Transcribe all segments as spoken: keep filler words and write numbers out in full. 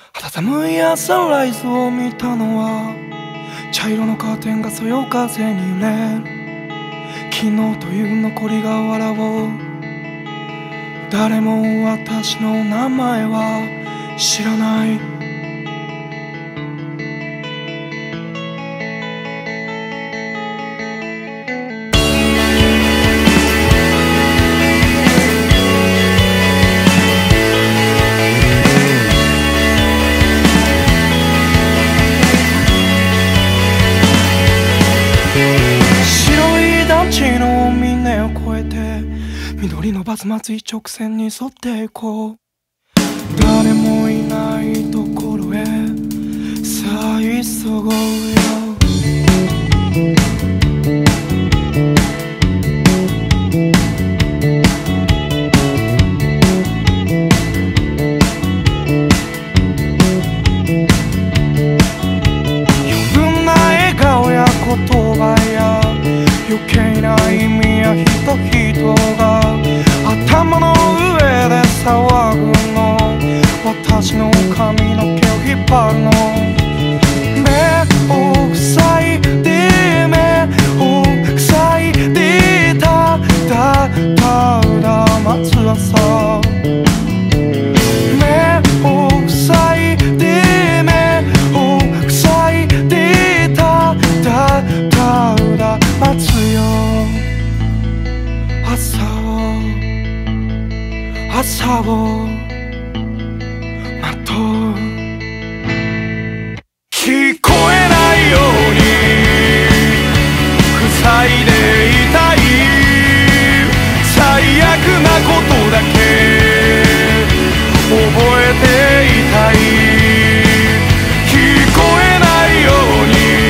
肌寒い朝ライズを見たのは茶色のカーテンがそよ風に揺れる。昨日という残りが笑おう。誰も私の名前は知らない。緑のバス待つ一直線に沿って行こう。誰もいないところへさあ急ごうよ。余分な笑顔や言葉や余計な意味や人々が頭の上で騒ぐの。私の髪の毛を引っ張るの。目を塞いで目を塞いでただただ待つ朝。目を塞いで目を塞いでただただ待つよ。朝を朝を待とう。聞こえないように塞いでいたい。最悪なことだけ覚えていたい。聞こえないように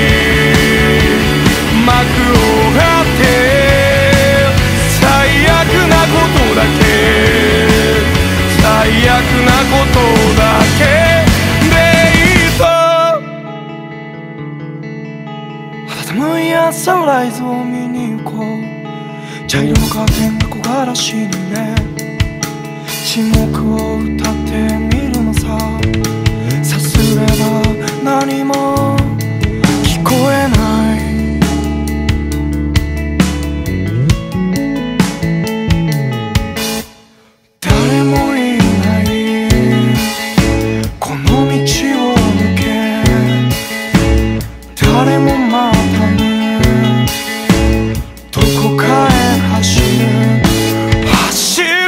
幕を張って最悪なことだけ最悪なことだけでいいと。肌寒い朝ライズを見に行こう。茶色のカーテンが木枯らしにね沈黙を歌ってみるのさ。さすれば何も聞こえない。誰もいないこの道を抜け誰も待たぬどこかへ走る走れ。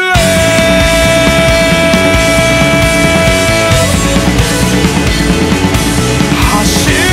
走れ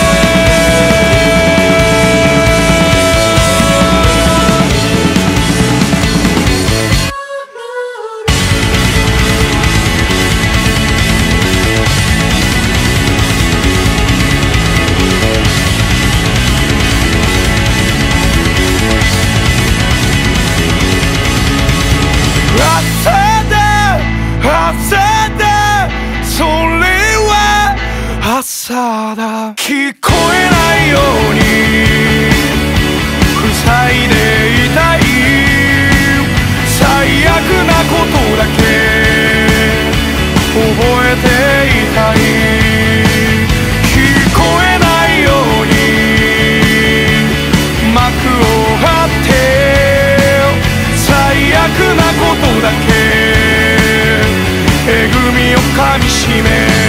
朝だ。聞こえないように塞いでいたい。最悪なことだけ覚えていたい。聞こえないように幕を張って最悪なことだけえぐみをかみしめ